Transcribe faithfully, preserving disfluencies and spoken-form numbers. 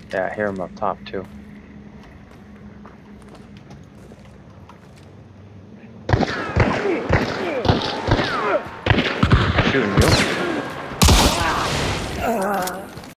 Yeah, I hear him up top too. Shooting you.